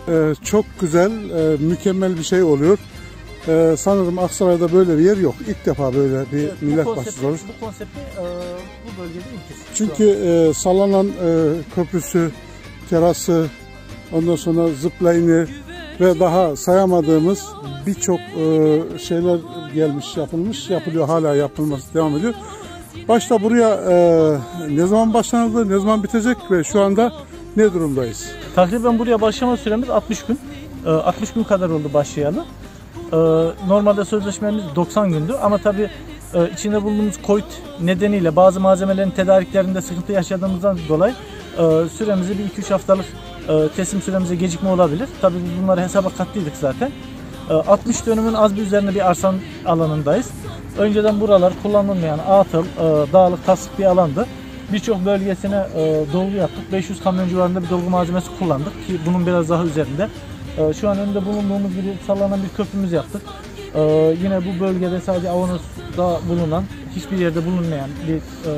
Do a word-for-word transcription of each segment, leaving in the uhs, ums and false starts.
Ee, çok güzel, e, mükemmel bir şey oluyor. Ee, sanırım Aksaray'da böyle bir yer yok. İlk defa böyle bir evet, millet konsepti, bahçesi olur. Bu konsepti e, bu bölgede ilk. Çünkü e, sallanan e, köprüsü, terası, ondan sonra zipline'ı ve daha sayamadığımız birçok e, şeyler gelmiş, yapılmış, yapılıyor, hala yapılması devam ediyor. Başta buraya e, ne zaman başlanıldı, ne zaman bitecek ve şu anda ne durumdayız? Takriben buraya başlama süremiz altmış gün. E, altmış gün kadar oldu başlayalı. E, normalde sözleşmemiz doksan gündü ama tabii e, içinde bulunduğumuz Covid nedeniyle bazı malzemelerin tedariklerinde sıkıntı yaşadığımızdan dolayı e, süremizi bir iki üç haftalık e, teslim süremize gecikme olabilir. Tabii biz bunları hesaba kattıydık zaten. E, altmış dönümün az bir üzerinde bir arsan alanındayız. Önceden buralar kullanılmayan atıl, e, dağlık, taslık bir alandı. Birçok bölgesine e, dolgu yaptık. beş yüz kamyon civarında bir dolgu malzemesi kullandık ki bunun biraz daha üzerinde. E, şu an önünde bulunduğumuz bir sallanan bir köprümüz yaptık. E, yine bu bölgede sadece Avanos'da bulunan, hiçbir yerde bulunmayan bir e,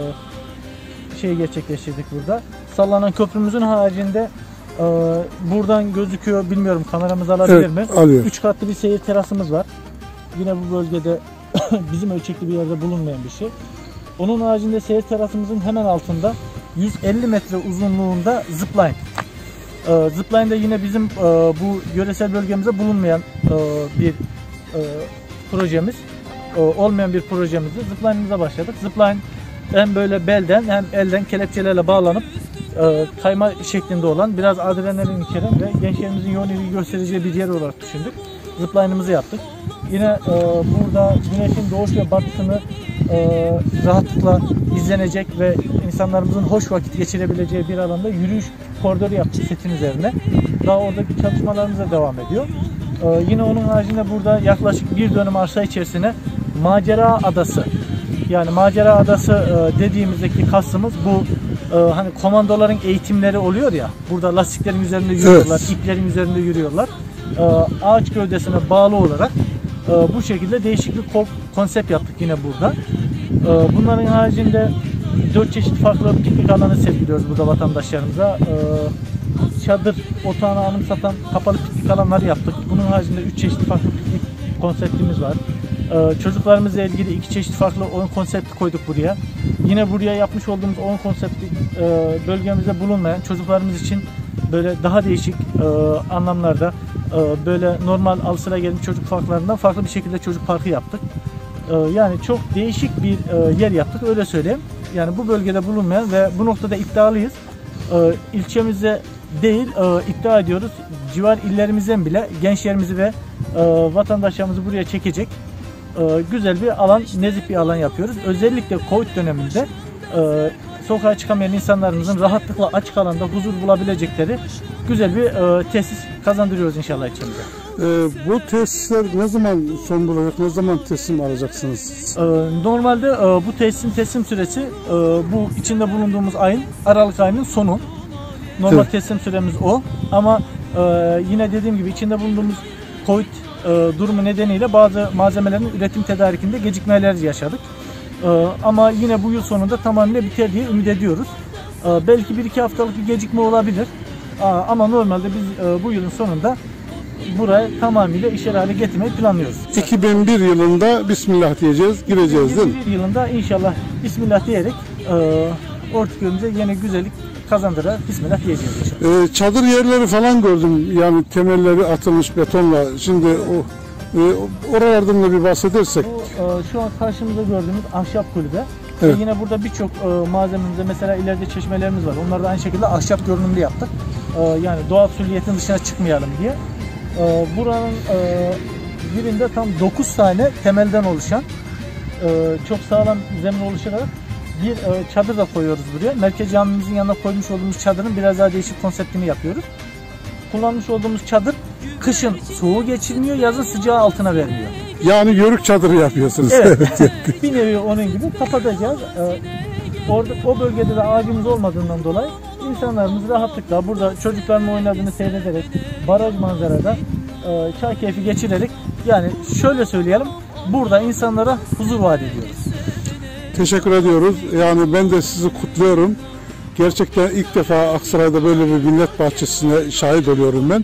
şey gerçekleştirdik burada. Sallanan köprümüzün haricinde e, buradan gözüküyor, bilmiyorum kameramız alabilir evet, mi? Alıyor. Üç katlı bir seyir terasımız var. Yine bu bölgede bizim ölçekli bir yerde bulunmayan bir şey. Onun haricinde seyir terasımızın hemen altında yüz elli metre uzunluğunda zipline. Ee, zipline de yine bizim e, bu yöresel bölgemizde bulunmayan e, bir e, projemiz. E, olmayan bir projemizdi. Zipline'ımıza başladık. Zipline hem böyle belden hem elden kelepçelerle bağlanıp e, kayma şeklinde olan, biraz adrenalin içeren ve gençlerimizin yoğun ilgi göstereceği bir yer olarak düşündük. Zipline'ımızı yaptık. Yine e, burada güneşin doğuş ve batışını e, rahatlıkla izlenecek ve insanlarımızın hoş vakit geçirebileceği bir alanda yürüyüş koridoru yaptık setin üzerine. Daha oradaki çalışmalarımız da devam ediyor. E, yine onun haricinde burada yaklaşık bir dönüm arsa içerisine Macera Adası, yani Macera Adası e, dediğimizdeki kastımız bu e, hani komandoların eğitimleri oluyor ya, burada lastiklerin üzerinde yürüyorlar, evet. iplerin üzerinde yürüyorlar. E, ağaç gövdesine bağlı olarak e, bu şekilde değişik bir konsept yaptık yine burada. E, bunların haricinde dört çeşit farklı piknik alanı sergiliyoruz burada vatandaşlarımıza. E, çadır otağını anımsatan kapalı piknik alanları yaptık. Bunun haricinde üç çeşit farklı piknik konseptimiz var. Ee, çocuklarımızla ilgili iki çeşit farklı oyun konsepti koyduk buraya. Yine buraya yapmış olduğumuz oyun konsepti e, bölgemizde bulunmayan çocuklarımız için böyle daha değişik e, anlamlarda e, böyle normal alışıla gelmiş çocuk parklarından farklı bir şekilde çocuk parkı yaptık. E, yani çok değişik bir e, yer yaptık, öyle söyleyeyim. Yani bu bölgede bulunmayan ve bu noktada iddialıyız. E, ilçemizde değil, e, iddia ediyoruz. Civar illerimizden bile gençlerimizi ve e, vatandaşlarımızı buraya çekecek e, güzel bir alan, nezih bir alan yapıyoruz. Özellikle Covid döneminde e, sokağa çıkamayan insanlarımızın rahatlıkla açık alanda huzur bulabilecekleri güzel bir e, tesis kazandırıyoruz inşallah içimize. Ee, bu tesisler ne zaman son bulacak, ne zaman teslim alacaksınız? Ee, normalde e, bu tesisin teslim süresi e, bu içinde bulunduğumuz ayın, Aralık ayının sonu. Normal evet. teslim süremiz o. Ama e, yine dediğim gibi içinde bulunduğumuz Covid e, durumu nedeniyle bazı malzemelerin üretim tedarikinde gecikmeler yaşadık. E, ama yine bu yıl sonunda tamamıyla biter diye ümit ediyoruz. E, belki bir iki haftalık bir gecikme olabilir. E, ama normalde biz e, bu yılın sonunda buraya tamamıyla işler hale getirmeyi planlıyoruz. iki bin bir yılında Bismillah diyeceğiz, gireceğiz değil mi? iki bin bir yılında inşallah Bismillah diyerek e, Ortaköy'ümüze yeni güzellik kazandırarak Bismillah diyeceğiz inşallah. Ee, çadır yerleri falan gördüm, yani temelleri atılmış betonla. Şimdi o e, oralardan da bir bahsedersek. Bu, e, şu an karşımızda gördüğümüz ahşap kulübe. Evet. Ve yine burada birçok e, malzememizde, mesela ileride çeşmelerimiz var. Onları da aynı şekilde ahşap görünümlü yaptık. E, yani doğal sülliyetin dışına çıkmayalım diye. E, buranın e, birinde tam dokuz tane temelden oluşan e, çok sağlam zemin oluşarak bir e, çadır da koyuyoruz buraya. Merkez camimizin yanına koymuş olduğumuz çadırın biraz daha değişik konseptini yapıyoruz. Kullanmış olduğumuz çadır kışın soğuğu geçirmiyor, yazın sıcağı altına vermiyor. Yani yörük çadırı yapıyorsunuz. Evet. Bir nevi onun gibi kapatacağız. Ee, orada o bölgede de ağacımız olmadığından dolayı insanlarımız rahatlıkla burada çocukların oynadığını seyrederek, baraj manzarada e, çay keyfi geçirerek, yani şöyle söyleyelim, burada insanlara huzur vaat ediyoruz. Teşekkür ediyoruz. Yani ben de sizi kutluyorum. Gerçekten ilk defa Aksaray'da böyle bir millet bahçesine şahit oluyorum ben.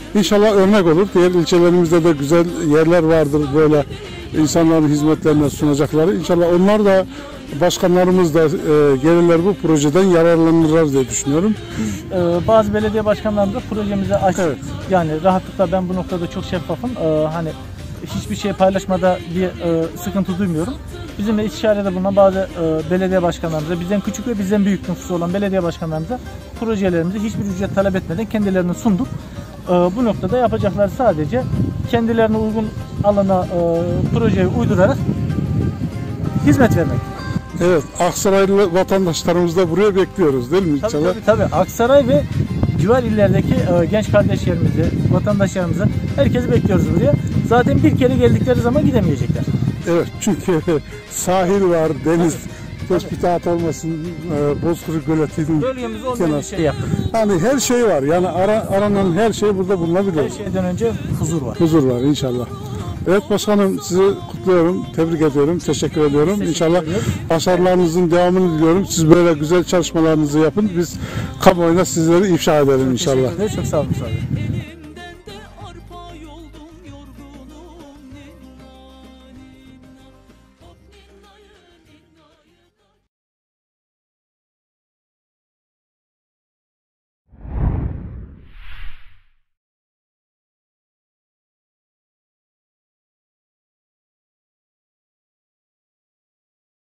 İnşallah örnek olur. Diğer ilçelerimizde de güzel yerler vardır böyle insanların hizmetlerine sunacakları. İnşallah onlar da, başkanlarımız da e, gelirler bu projeden yararlanırlar diye düşünüyorum. Biz e, bazı belediye başkanlarımıza projemizi açtık. Evet. Yani rahatlıkla ben bu noktada çok şeffafım. E, hani hiçbir şey paylaşmada bir e, sıkıntı duymuyorum. Bizimle istişarede bulunan bazı e, belediye başkanlarımıza, bizden küçük ve bizden büyük nüfusu olan belediye başkanlarımıza projelerimizi hiçbir ücret talep etmeden kendilerine sunduk. E, bu noktada yapacakları sadece kendilerine uygun alana e, projeyi uydurarak hizmet vermek. Evet, Aksaraylı vatandaşlarımızı da buraya bekliyoruz değil mi? Tabii tabii, tabii. Aksaray ve civar illerdeki e, genç kardeşlerimizi, vatandaşlarımızı, herkesi bekliyoruz buraya. Zaten bir kere geldikleri zaman gidemeyecekler. Evet, çünkü sahil var, deniz, teşbihat olmasın, e, Bozkırı Göleti'nin Bölgemizde olmayan bir şey yaptık. Yani her şey var. Yani ara, aranan her şey burada bulunabilir. Her şeyden önce huzur var. Huzur var inşallah. Evet başkanım, sizi kutluyorum, tebrik ediyorum, teşekkür ediyorum. Teşekkür İnşallah ediyorum. başarılarınızın devamını diliyorum. Siz böyle güzel çalışmalarınızı yapın. Biz kamuoyuna sizleri ifşa edelim inşallah. Teşekkür ederim. Çok sağ olun. Sağ olun.